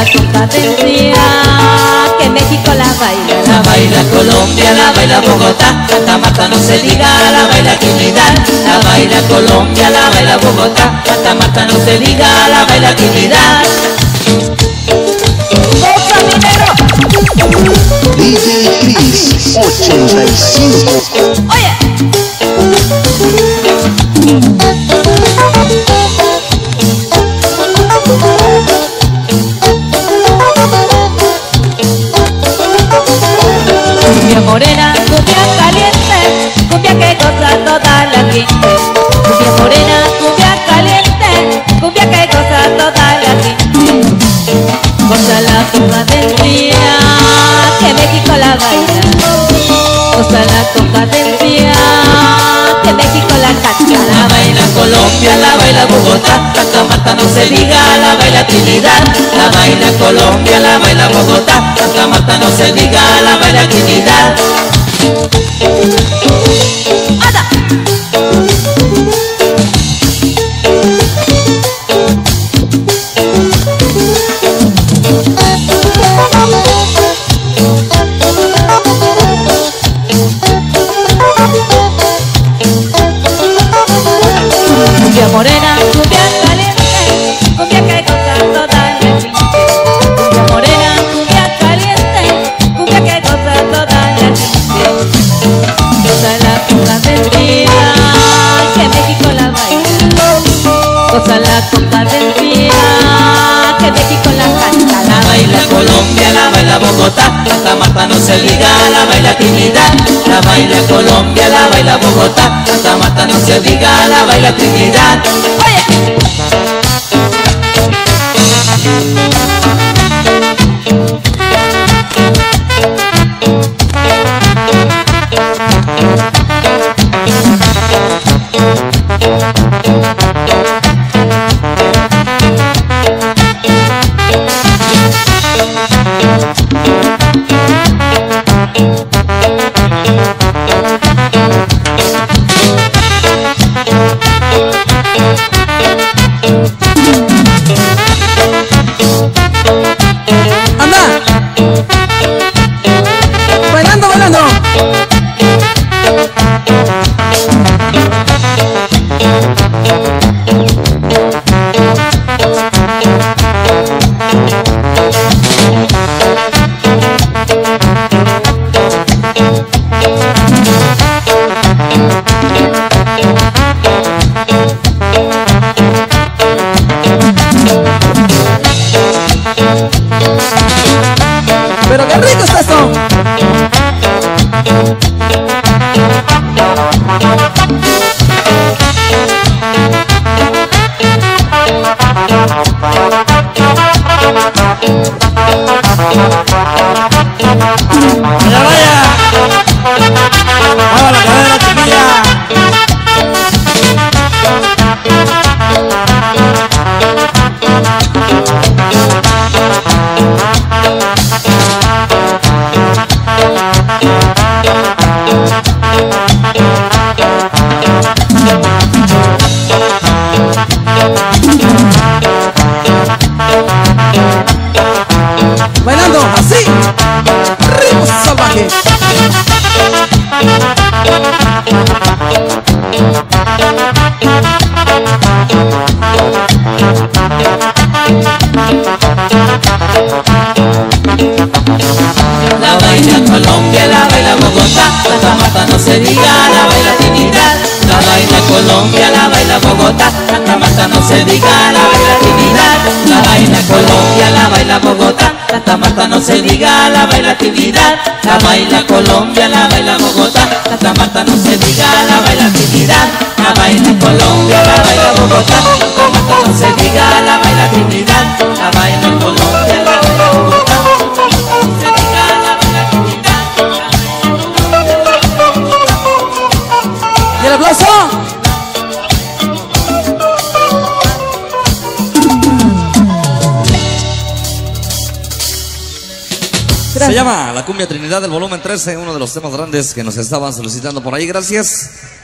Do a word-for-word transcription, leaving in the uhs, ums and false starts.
la competencia, que México la baila. La baila Colombia, la baila Bogotá, Santa Marta no se diga, la baila Trinidad. La baila Colombia, la baila Bogotá, Santa Marta no se diga, la baila Trinidad. D J Chris ochenta y cinco. Oye. Cumbia morena, cumbia caliente, cumbia que goza toda la gente. Cumbia morena, cumbia caliente, cumbia que goza toda la gente. Goza la competencia, que México la baila. Goza la competencia, que México la canta. La baila Colombia, la baila Bogotá, Santa Marta no se diga, la baila Trinidad. La baila Colombia, la baila Bogotá, Santa Marta no se diga, la baila Trinidad. ¡Anda! Cumbia morena, cumbia caliente, cumbia que goza toda la gente. Cumbia morena, cumbia caliente, cumbia que goza toda la gente. Goza la competencia, que México la baila. Goza la competencia, que México la canta. La baila Colombia, la baila Bogotá, Santa Marta no se diga, la baila Trinidad. La baila Colombia, la baila Bogotá, Santa Marta no se diga, la baila Trinidad. Oye. Bailando, bailando. Pero qué rico está esto. ¡Vaya, vaya! ¡Mueva la cadera, chiquilla! Bailando así. Ritmo salvaje. La baila Colombia, la baila Bogotá, Santa Marta no se diga, la baila Trinidad. La baila Colombia, la baila Bogotá, Santa Marta no se diga, la baila Trinidad. La baila Colombia, la baila Bogotá, Santa Marta no se diga, la baila Trinidad. La baila Colombia, la baila Bogotá, Santa Marta no se diga, la baila Trinidad. La baila Colombia, la baila Bogotá, Santa Marta no se diga, la baila Trinidad. La baila Colombia, la baila Bogotá, Santa Marta no se diga, la baila Trinidad. Y el aplauso. Se llama La Cumbia Trinidad del volumen trece, uno de los temas grandes que nos estaban solicitando por ahí. Gracias.